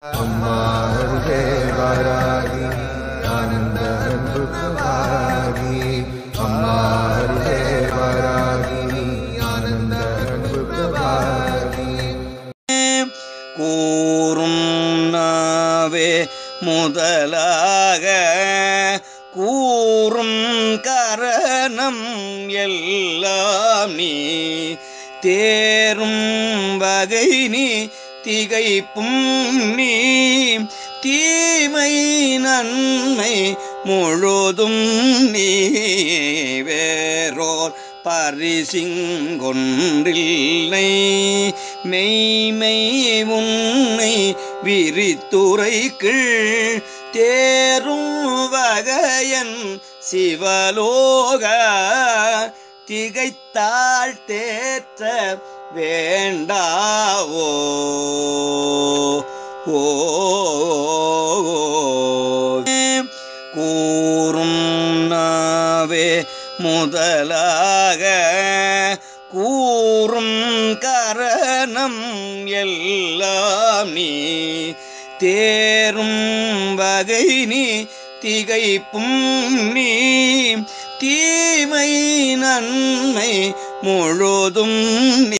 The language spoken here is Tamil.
அம்மா அருகே வாராகி ஆனந்த அன்புக்கு வாராகி அம்மா அருகே வாராகி ஆனந்த அன்புக்கு வாராகி கூறும் நாவே முதலாக கூறும் கரணம் எல்லாம் நீ தேரும் வகை நீ திகைப்பும் நீ தீமை நன்மை முழுதும் நீ வேறோர் பரிசிங்கொன்றில்லை மெய்மை உன்னை விரித்துரைக்குள் தேரும் வகையன் சிவலோக திகைத்தாள் தேற்ற வேண்டாவோ கூறும் நாவே முதலாக கூறும் கரணம் எல்லாம் நீ தேரும் வகை நீ திகைப்பும் நீ தீமை நன்மை முழுதும் நீ